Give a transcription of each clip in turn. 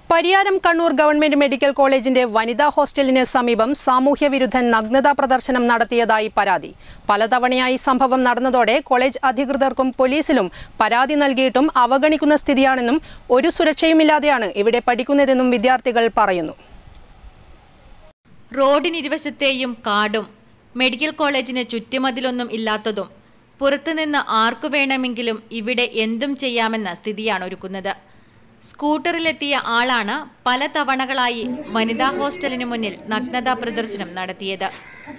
Pariyaram Kannur government medical കോളേജിന്റെ വനിതാ ഹോസ്റ്റലിന് സമീപം സാമൂഹ്യവിരുദ്ധൻ നഗ്നതാ പ്രദർശനം നടത്തിയതായി പരാതി. പലതവണയായി സംഭവം നടന്നതോടെ കോളേജ് അധികൃതർക്കും പോലീസിലും പരാതി നൽകിയിട്ടും അവഗണിക്കുന്ന സ്ഥിതിയാണെന്നും ഒരു സുരക്ഷയുമില്ലാതെയാണ് ഇവിടെ പഠിക്കുന്നതെന്നും വിദ്യാർത്ഥികൾ പറയുന്നു. റോഡിനിരുവശത്തെയും കാടും മെഡിക്കൽ കോളേജിന് ചുറ്റുമതിലൊന്നും ഇല്ലാത്തതും പുറത്തുനിന്ന് ആർക്കു വേണമെങ്കിലും ഇവിടെ എന്തും ചെയ്യാമെന്ന സ്ഥിതിയാണ് ഒരുക്കുന്നത്. സ്കൂട്ടറിലെത്തിയ ആളാണ് പല തവണകളായി വനിതാ ഹോസ്റ്റലിന് മുന്നിൽ നഗ്നതാ പ്രദർശനം നടത്തിയത്.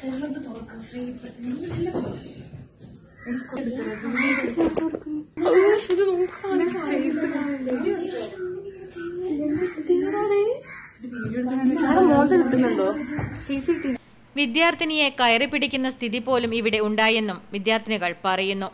വിദ്യാർത്ഥിനിയെ കയറി പിടിക്കുന്ന സ്ഥിതി പോലും ഇവിടെ ഉണ്ടായെന്നും വിദ്യാർത്ഥിനികൾ പറയുന്നു.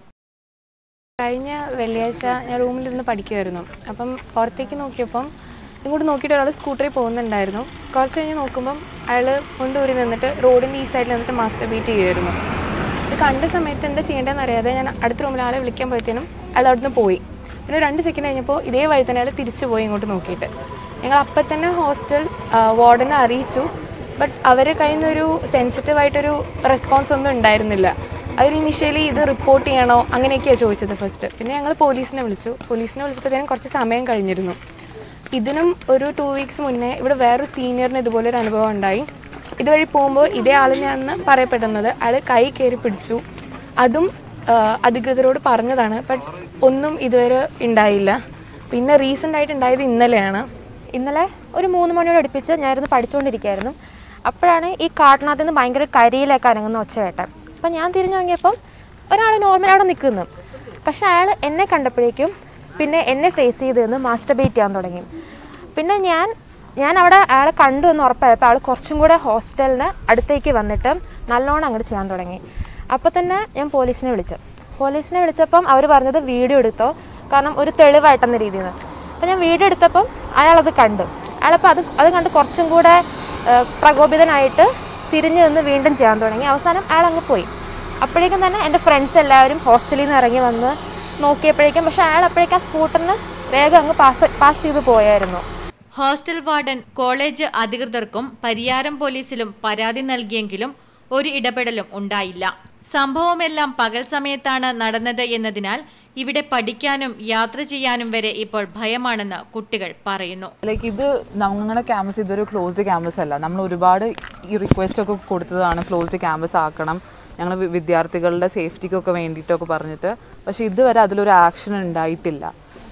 കഴിഞ്ഞ വെള്ളിയാഴ്ച ഞാൻ റൂമിലിരുന്ന് പഠിക്കുമായിരുന്നു. അപ്പം പുറത്തേക്ക് നോക്കിയപ്പം ഇങ്ങോട്ട് നോക്കിയിട്ട് ഒരാൾ സ്കൂട്ടറിൽ പോകുന്നുണ്ടായിരുന്നു. കുറച്ച് കഴിഞ്ഞ് നോക്കുമ്പം അയാൾ കൊണ്ടുവരി നിന്നിട്ട് റോഡിൻ്റെ ഈ സൈഡിൽ നിന്നിട്ട് മാസ്റ്റർബേറ്റ് ചെയ്യുമായിരുന്നു. ഇത് കണ്ട സമയത്ത് എന്താ ചെയ്യേണ്ടതെന്ന് അറിയാതെ ഞാൻ അടുത്ത റൂമിൽ ആളെ വിളിക്കുമ്പോഴത്തേനും അയാൾ അവിടുന്ന് പോയി. പിന്നെ 2 സെക്കൻഡ് കഴിഞ്ഞപ്പോൾ ഇതേ വഴി തന്നെ അയാൾ തിരിച്ചു പോയി ഇങ്ങോട്ട് നോക്കിയിട്ട്. ഞങ്ങൾ അപ്പം തന്നെ ഹോസ്റ്റൽ വാർഡനെ അറിയിച്ചു. ബട്ട് അവരുടെ കയ്യിൽ നിന്നൊരു സെൻസിറ്റീവായിട്ടൊരു റെസ്പോൺസ് ഒന്നും ഉണ്ടായിരുന്നില്ല. അവർ ഇനിഷ്യലി ഇത് റിപ്പോർട്ട് ചെയ്യണോ അങ്ങനെയൊക്കെയാണ് ചോദിച്ചത് ഫസ്റ്റ്. പിന്നെ ഞങ്ങൾ പോലീസിനെ വിളിച്ചപ്പോഴത്തേനും കുറച്ച് സമയം കഴിഞ്ഞിരുന്നു. ഇതിനും ഒരു 2 വീക്സ് മുന്നേ ഇവിടെ വേറൊരു സീനിയറിന് ഇതുപോലൊരു അനുഭവം ഉണ്ടായി. ഇതുവഴി പോകുമ്പോൾ ഇതേ ആളിനെയാണെന്ന് പറയപ്പെടുന്നത്. അയാൾ കൈ കയറി പിടിച്ചു. അതും അധികൃതരോട് പറഞ്ഞതാണ്. ബട്ട് ഒന്നും ഇതുവരെ ഉണ്ടായില്ല. പിന്നെ റീസെൻ്റ് ആയിട്ട് ഉണ്ടായത് ഇന്നലെയാണ്. ഇന്നലെ ഒരു 3 മണിയോട് അടുപ്പിച്ച് ഞാനിരുന്ന് പഠിച്ചുകൊണ്ടിരിക്കുകയായിരുന്നു. അപ്പോഴാണ് ഈ കാട്ടിനകത്ത് നിന്ന് ഭയങ്കര കരിയിലേക്ക് അനങ്ങുന്ന ഒച്ച കേട്ടത്. അപ്പം ഞാൻ തിരിഞ്ഞു നോക്കിയപ്പം ഒരാൾ നോർമൽ അവിടെ നിൽക്കുന്നു. പക്ഷെ അയാൾ എന്നെ കണ്ടപ്പോഴേക്കും പിന്നെ എന്നെ ഫേസ് ചെയ്ത് നിന്ന് മാസ്റ്റർബേറ്റ് ചെയ്യാൻ തുടങ്ങി. പിന്നെ ഞാൻ അവിടെ അയാളെ കണ്ടു എന്ന് ഉറപ്പായപ്പോൾ ആൾ കുറച്ചും കൂടെ ഹോസ്റ്റലിന് അടുത്തേക്ക് വന്നിട്ട് നല്ലോണം അങ്ങോട്ട് ചെയ്യാൻ തുടങ്ങി. അപ്പോൾ തന്നെ ഞാൻ പോലീസിനെ വിളിച്ചപ്പം അവർ പറഞ്ഞത് വീഡിയോ എടുത്തോ, കാരണം ഒരു തെളിവായിട്ടെന്ന രീതിയിൽ നിന്ന്. അപ്പോൾ ഞാൻ വീഡിയോ എടുത്തപ്പം അയാളത് കണ്ടു. അയാളപ്പോൾ അത് കണ്ട് കുറച്ചും കൂടെ പ്രകോപിതനായിട്ട് തിരിഞ്ഞു നിന്ന് വീണ്ടും ചെയ്യാൻ തുടങ്ങി. അവസാനം അയാൾ അങ്ങ് പോയി. അപ്പോഴേക്കും തന്നെ എൻ്റെ ഫ്രണ്ട്സ് എല്ലാവരും ഹോസ്റ്റലിൽ നിന്ന് ഇറങ്ങി വന്ന് നോക്കിയപ്പോഴേക്കും പക്ഷെ അയാൾ അപ്പോഴേക്കും ആ സ്കൂട്ടറിന് വേഗം അങ്ങ് പാസ് ചെയ്ത് പോയായിരുന്നു. ഹോസ്റ്റൽ വാർഡൻ കോളേജ് അധികൃതർക്കും പരിയാരം പോലീസിലും പരാതി നൽകിയെങ്കിലും ഒരു ഇടപെടലും ഉണ്ടായില്ല. സംഭവമെല്ലാം പകൽ സമയത്താണ് നടന്നത് എന്നതിനാൽ ഇവിടെ പഠിക്കാനും യാത്ര ചെയ്യാനും വരെ ഇപ്പോൾ ഭയമാണെന്ന് കുട്ടികൾ പറയുന്നു. ഇത് ഞങ്ങളുടെ ക്യാമ്പസ് ഇതൊരു ക്ലോസ്ഡ് ക്യാമ്പസ് അല്ല. നമ്മൾ ഒരുപാട് ഈ റിക്വസ്റ്റ് ഒക്കെ കൊടുത്തതാണ് ക്ലോസ്ഡ് ക്യാമ്പസ് ആക്കണം, ഞങ്ങൾ വിദ്യാർത്ഥികളുടെ സേഫ്റ്റിക്കൊക്കെ വേണ്ടിയിട്ടൊക്കെ പറഞ്ഞിട്ട്. പക്ഷേ ഇതുവരെ അതിലൊരു ആക്ഷൻ ഉണ്ടായിട്ടില്ല.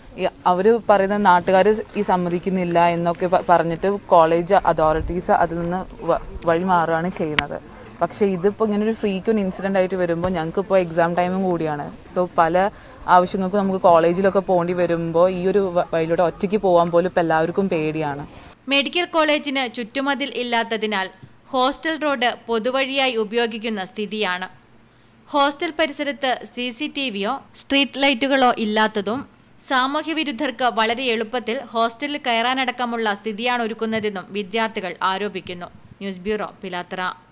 അവർ പറയുന്ന നാട്ടുകാർ ഈ സമ്മതിക്കുന്നില്ല എന്നൊക്കെ പറഞ്ഞിട്ട് കോളേജ് അതോറിറ്റീസ് അതിൽ നിന്ന് വഴിമാറുകയാണ് ചെയ്യുന്നത്. പക്ഷേ ഇതിപ്പോൾ ഇങ്ങനൊരു ഫ്രീക്വൻറ്റ് ഇൻസിഡൻ്റ് ആയിട്ട് വരുമ്പോൾ ഞങ്ങൾക്കിപ്പോൾ എക്സാം ടൈമും കൂടിയാണ്. സോ പല ആവശ്യങ്ങൾക്കും നമുക്ക് കോളേജിലൊക്കെ പോകേണ്ടി വരുമ്പോൾ ഈ ഒരു വഴിയിലൂടെ ഒറ്റയ്ക്ക് പോകാൻ പോലും ഇപ്പോൾ എല്ലാവർക്കും പേടിയാണ്. മെഡിക്കൽ കോളേജിന് ചുറ്റുമതിൽ ഇല്ലാത്തതിനാൽ ഹോസ്റ്റൽ റോഡ് പൊതുവഴിയായി ഉപയോഗിക്കുന്ന സ്ഥിതിയാണ്. ഹോസ്റ്റൽ പരിസരത്ത് CCTVയോ സ്ട്രീറ്റ് ലൈറ്റുകളോ ഇല്ലാത്തതും സാമൂഹ്യവിരുദ്ധർക്ക് വളരെ എളുപ്പത്തിൽ ഹോസ്റ്റലിൽ കയറാനടക്കമുള്ള സ്ഥിതിയാണ് ഒരുക്കുന്നതെന്നും വിദ്യാർത്ഥികൾ ആരോപിക്കുന്നു. News bureau, Pilathara.